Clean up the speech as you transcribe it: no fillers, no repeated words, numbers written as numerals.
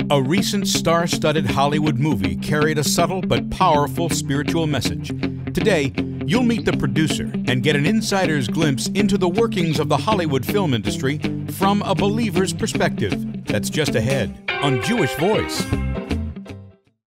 A recent star-studded Hollywood movie carried a subtle but powerful spiritual message. Today, you'll meet the producer and get an insider's glimpse into the workings of the Hollywood film industry from a believer's perspective. That's just ahead on Jewish Voice.